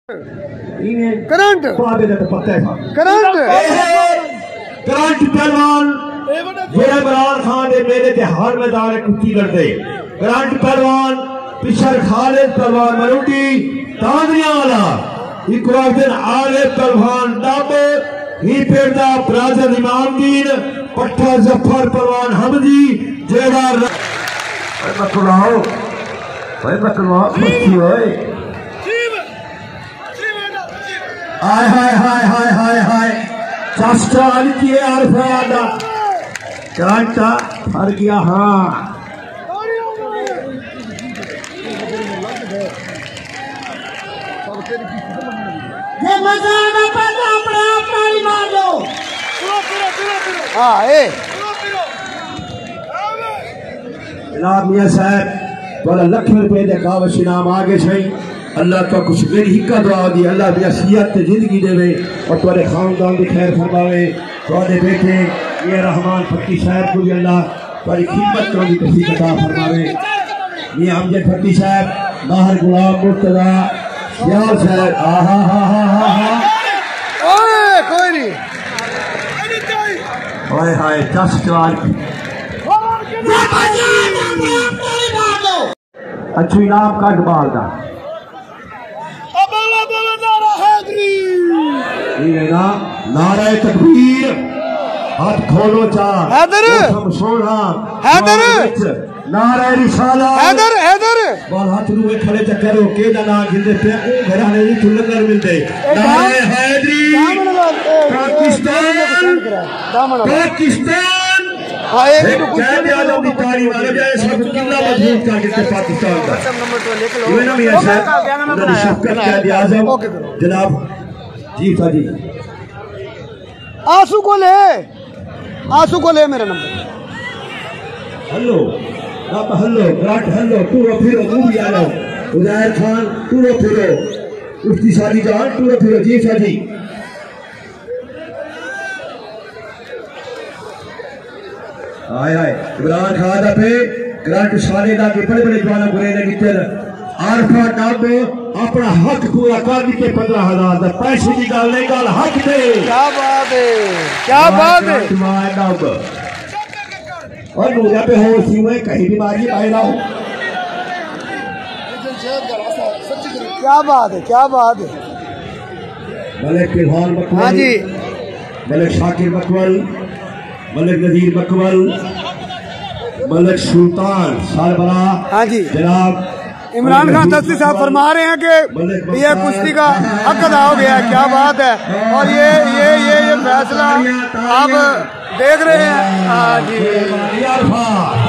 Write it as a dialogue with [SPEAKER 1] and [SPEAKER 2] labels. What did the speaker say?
[SPEAKER 1] Current
[SPEAKER 2] current पहलवान जोड़े इमरान खान के मेले के हर मैदान कुत्ती करते करंट पहलवान पिछड़ खालिद पहलवान मरूटी तांदरिया वाला एक दिन आले पहलवान डब ही पेड़दा बरादर इमामदीन पट्ठा जफर पहलवान हमदी जेड़ा मकलाओ भाई मकलाओ मच्छी होए हाय हाय हाय हाय हाय हाय चास्टा किए आरफादा कांटा फर गया हाँ
[SPEAKER 3] ये मजा ना पैदा अपने आप ताली मार लो
[SPEAKER 1] हाँ ए
[SPEAKER 2] जनाब मियां साहब वाला लाख रुपए दे कावश इनाम आगे सही अल्लाह का कुछ मेरी हिक्का दुआ दी अल्लाह भी सियात जिंदगी देवे और तुम्हारे खानदान की खैर फरमावे तुम्हारे बेटे ये रहमान फक्की साहब को भी अल्लाह तुम्हारी खिदमत करने की तौफीक अता फरमावे ये अमजद फक्की साहब बाहर गुलाम मुर्तजा यार साहब आहा हा हा हा हा
[SPEAKER 1] ओए कोई नहीं
[SPEAKER 2] हाय हाय जस्ट अच्छी इनाम का डबाल दा नारा तकबीर हाथ खोलो चार
[SPEAKER 1] हैदर
[SPEAKER 2] सोना
[SPEAKER 1] हैदर
[SPEAKER 2] नारा रिसाला
[SPEAKER 1] हैदर हैदर
[SPEAKER 2] बाल हाथ रुए खड़े चक्कर हो के ना जिंदे पे ओ घराने दी तुलंगर मिलते नारा हैदरी पाकिस्तान पाकिस्तान
[SPEAKER 1] हाय
[SPEAKER 2] कहते आजम दी ताली वाले जाए सब कितना मजबूत कर के पाकिस्तान का
[SPEAKER 1] नंबर 2 लिख लो
[SPEAKER 2] ये ना मियां साहब उन्होंने शफकत कहते आजम जनाब जी साजी
[SPEAKER 1] आंसू को ले मेरा नंबर
[SPEAKER 2] हेलो आप हेलो ग्राट हेलो टूरो फिरो मूवी आ जाओ उजैर खान टूरो फिरो उसकी शादी जान टूरो फिरो जी साजी आय आय इमरान खान दा पे ग्राट साले दा के बड़े बड़े जवाना बुरे ने गिटर आरफा डब अपना हक पूरा कर दिते 15,000 दा पैसे की गल नहीं गल हक दे
[SPEAKER 1] क्या बात है क्या बात है
[SPEAKER 2] डब और नूरिया पे हो सी में कहीं भी मारिए बाहर आओ
[SPEAKER 1] क्या बात है क्या बात है
[SPEAKER 2] मलिक फिलहाल मकबल
[SPEAKER 1] हाँ जी
[SPEAKER 2] मलिक शाकिर मकबल मलिक नजीर मकबल मलिक सुल्तान सालबरा
[SPEAKER 1] हाँ जी
[SPEAKER 2] जनाब
[SPEAKER 1] इमरान खान तस्ती साहब फरमा रहे हैं कि ये कुश्ती का हक अदा हो गया है। क्या बात है और ये फैसला आप देख रहे हैं हाँ जी।